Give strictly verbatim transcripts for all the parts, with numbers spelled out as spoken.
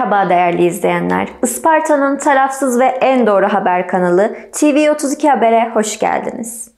Merhaba değerli izleyenler. Isparta'nın tarafsız ve en doğru haber kanalı T V otuz iki Haber'e hoş geldiniz.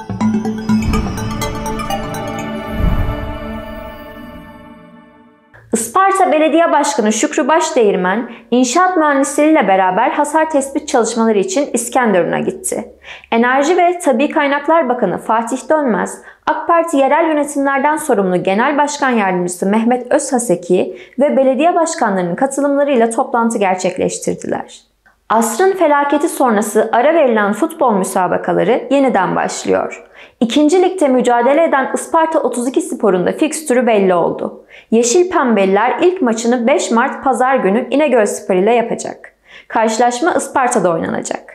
Isparta Belediye Başkanı Şükrü Başdeğirmen, inşaat mühendisleriyle beraber hasar tespit çalışmaları için İskenderun'a gitti. Enerji ve Tabii Kaynaklar Bakanı Fatih Dönmez, AK Parti yerel yönetimlerden sorumlu Genel Başkan Yardımcısı Mehmet Özhaseki ve belediye başkanlarının katılımlarıyla toplantı gerçekleştirdiler. Asrın felaketi sonrası ara verilen futbol müsabakaları yeniden başlıyor. İkinci Lig'de mücadele eden Isparta otuz iki Spor'un da fikstürü belli oldu. Yeşil Pembeliler ilk maçını beş Mart Pazar günü İnegölspor ile yapacak. Karşılaşma Isparta'da oynanacak.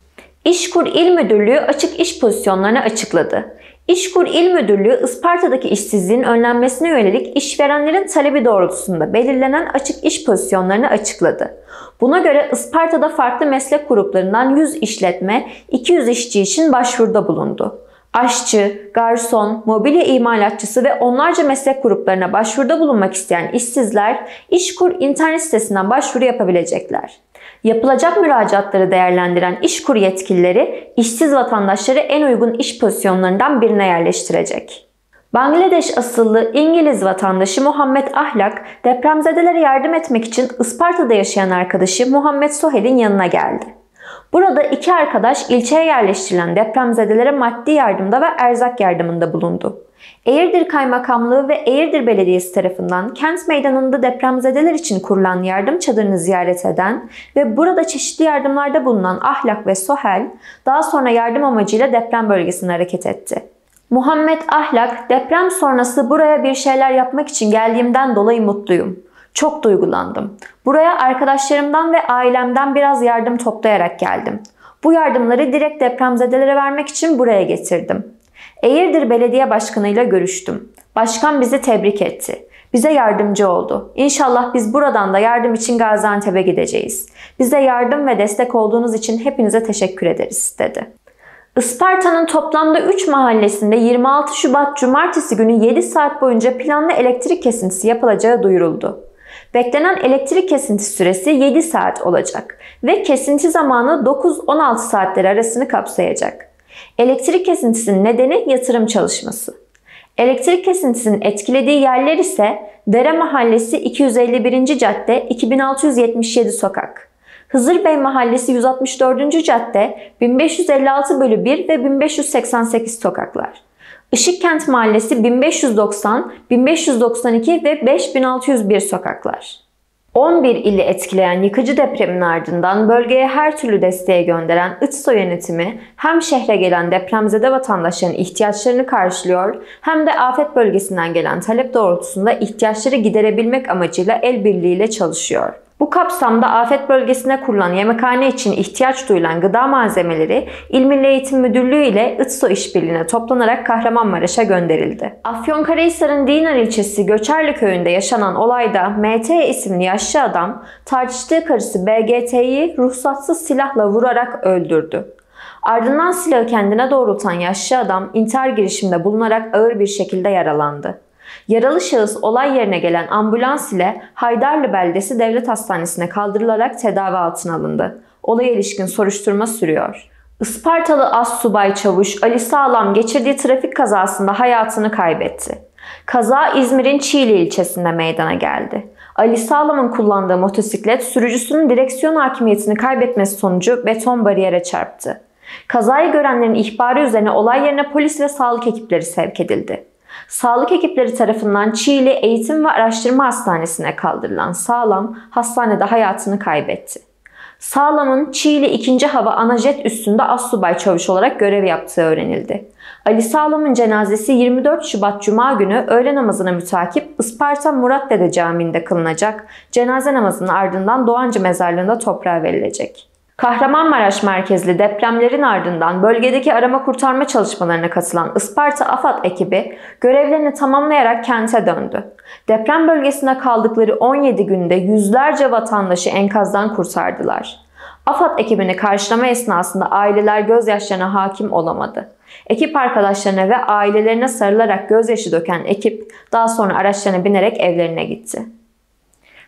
İşkur İl Müdürlüğü açık iş pozisyonlarını açıkladı. İşkur İl Müdürlüğü, Isparta'daki işsizliğin önlenmesine yönelik işverenlerin talebi doğrultusunda belirlenen açık iş pozisyonlarını açıkladı. Buna göre Isparta'da farklı meslek gruplarından yüz işletme, iki yüz işçi için başvuruda bulundu. Aşçı, garson, mobilya imalatçısı ve onlarca meslek gruplarına başvuruda bulunmak isteyen işsizler İşkur internet sitesinden başvuru yapabilecekler. Yapılacak müracaatları değerlendiren İşkur yetkilileri işsiz vatandaşları en uygun iş pozisyonlarından birine yerleştirecek. Bangladeş asıllı İngiliz vatandaşı Muhammed Ahlak, depremzedelere yardım etmek için Isparta'da yaşayan arkadaşı Muhammed Sohel'in yanına geldi. Burada iki arkadaş ilçeye yerleştirilen depremzedelere maddi yardımda ve erzak yardımında bulundu. Eğirdir Kaymakamlığı ve Eğirdir Belediyesi tarafından kent meydanında depremzedeler için kurulan yardım çadırını ziyaret eden ve burada çeşitli yardımlarda bulunan Ahlak ve Sohel, daha sonra yardım amacıyla deprem bölgesine hareket etti. Muhammed Ahlak, deprem sonrası buraya bir şeyler yapmak için geldiğimden dolayı mutluyum. Çok duygulandım. Buraya arkadaşlarımdan ve ailemden biraz yardım toplayarak geldim. Bu yardımları direkt depremzedelere vermek için buraya getirdim. Eğirdir Belediye Başkanı ile görüştüm. Başkan bizi tebrik etti. Bize yardımcı oldu. İnşallah biz buradan da yardım için Gaziantep'e gideceğiz. Bize yardım ve destek olduğunuz için hepinize teşekkür ederiz, dedi. Isparta'nın toplamda üç mahallesinde yirmi altı Şubat Cumartesi günü yedi saat boyunca planlı elektrik kesintisi yapılacağı duyuruldu. Beklenen elektrik kesintisi süresi yedi saat olacak ve kesinti zamanı dokuz on altı saatleri arasını kapsayacak. Elektrik kesintisinin nedeni yatırım çalışması. Elektrik kesintisinin etkilediği yerler ise Dere Mahallesi iki yüz elli birinci Cadde iki bin altı yüz yetmiş yedi Sokak, Hızırbey Mahallesi yüz altmış dördüncü Cadde bin beş yüz elli altı bölü bir ve bin beş yüz seksen sekiz sokaklar. Işıkkent Mahallesi bin beş yüz doksan, bin beş yüz doksan iki ve beş bin altı yüz bir sokaklar. on bir ili etkileyen yıkıcı depremin ardından bölgeye her türlü desteğe gönderen İTSO yönetimi hem şehre gelen depremzede vatandaşların ihtiyaçlarını karşılıyor hem de afet bölgesinden gelen talep doğrultusunda ihtiyaçları giderebilmek amacıyla el birliğiyle çalışıyor. Bu kapsamda afet bölgesine kurulan yemekhane için ihtiyaç duyulan gıda malzemeleri İl Milli Eğitim Müdürlüğü ile İTSO işbirliğine toplanarak Kahramanmaraş'a gönderildi. Afyonkarahisar'ın Dinar ilçesi Göçerli köyünde yaşanan olayda M T isimli yaşlı adam tartıştığı karısı B G T'yi ruhsatsız silahla vurarak öldürdü. Ardından silahı kendine doğrultan yaşlı adam intihar girişiminde bulunarak ağır bir şekilde yaralandı. Yaralı şahıs olay yerine gelen ambulans ile Haydarlı Beldesi Devlet Hastanesi'ne kaldırılarak tedavi altına alındı. Olaya ilişkin soruşturma sürüyor. Ispartalı Astsubay Çavuş Ali Sağlam geçirdiği trafik kazasında hayatını kaybetti. Kaza İzmir'in Çiğli ilçesinde meydana geldi. Ali Sağlam'ın kullandığı motosiklet sürücüsünün direksiyon hakimiyetini kaybetmesi sonucu beton bariyere çarptı. Kazayı görenlerin ihbarı üzerine olay yerine polis ve sağlık ekipleri sevk edildi. Sağlık ekipleri tarafından Çiğli Eğitim ve Araştırma Hastanesi'ne kaldırılan Sağlam, hastanede hayatını kaybetti. Sağlam'ın Çiğli ikinci Hava Anajet üssünde astsubay çavuş olarak görev yaptığı öğrenildi. Ali Sağlam'ın cenazesi yirmi dört Şubat Cuma günü öğle namazına mütakip Isparta Muratdede Camii'nde kılınacak. Cenaze namazının ardından Doğancı Mezarlığı'nda toprağa verilecek. Kahramanmaraş merkezli depremlerin ardından bölgedeki arama kurtarma çalışmalarına katılan Isparta AFAD ekibi görevlerini tamamlayarak kente döndü. Deprem bölgesinde kaldıkları on yedi günde yüzlerce vatandaşı enkazdan kurtardılar. AFAD ekibini karşılama esnasında aileler gözyaşlarına hakim olamadı. Ekip arkadaşlarına ve ailelerine sarılarak gözyaşı döken ekip daha sonra araçlarına binerek evlerine gitti.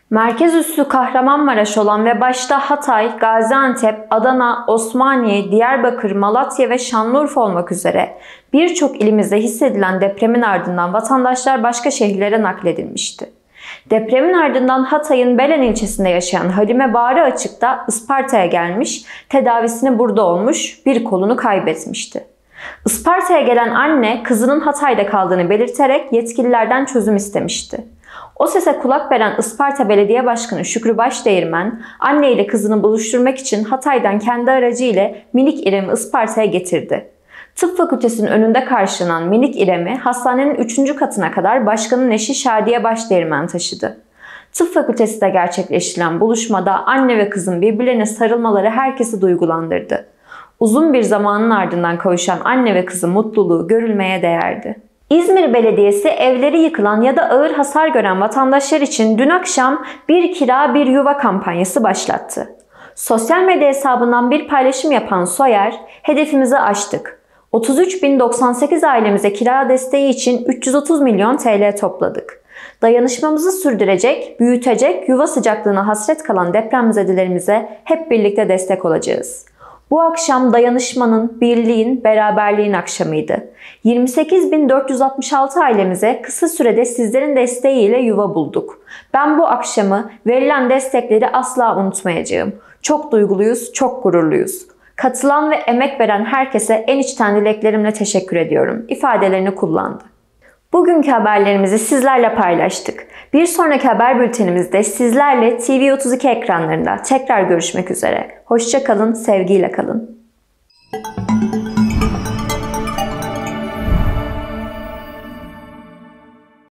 Merkez üssü Kahramanmaraş olan ve başta Hatay, Gaziantep, Adana, Osmaniye, Diyarbakır, Malatya ve Şanlıurfa olmak üzere birçok ilimizde hissedilen depremin ardından vatandaşlar başka şehirlere nakledilmişti. Depremin ardından Hatay'ın Belen ilçesinde yaşayan Halime Bağrı Açık'ta Isparta'ya gelmiş, tedavisini burada olmuş, bir kolunu kaybetmişti. Isparta'ya gelen anne kızının Hatay'da kaldığını belirterek yetkililerden çözüm istemişti. O sese kulak veren Isparta Belediye Başkanı Şükrü Başdeğirmen, anne ile kızını buluşturmak için Hatay'dan kendi aracı ile minik İrem'i Isparta'ya getirdi. Tıp fakültesinin önünde karşılanan minik İrem'i hastanenin üçüncü katına kadar başkanın eşi Şadiye Başdeğirmen taşıdı. Tıp fakültesinde gerçekleştirilen buluşmada anne ve kızın birbirlerine sarılmaları herkesi duygulandırdı. Uzun bir zamanın ardından kavuşan anne ve kızın mutluluğu görülmeye değerdi. İzmir Belediyesi evleri yıkılan ya da ağır hasar gören vatandaşlar için dün akşam bir kira bir yuva kampanyası başlattı. Sosyal medya hesabından bir paylaşım yapan Soyer, hedefimizi aştık. otuz üç bin doksan sekiz ailemize kira desteği için üç yüz otuz milyon T L topladık. Dayanışmamızı sürdürecek, büyütecek, yuva sıcaklığına hasret kalan depremzedelerimize hep birlikte destek olacağız. Bu akşam dayanışmanın, birliğin, beraberliğin akşamıydı. yirmi sekiz bin dört yüz altmış altı ailemize kısa sürede sizlerin desteğiyle yuva bulduk. Ben bu akşamı, verilen destekleri asla unutmayacağım. Çok duyguluyuz, çok gururluyuz. Katılan ve emek veren herkese en içten dileklerimle teşekkür ediyorum ifadelerini kullandı. Bugünkü haberlerimizi sizlerle paylaştık. Bir sonraki haber bültenimizde sizlerle T V otuz iki ekranlarında tekrar görüşmek üzere. Hoşça kalın, sevgiyle kalın.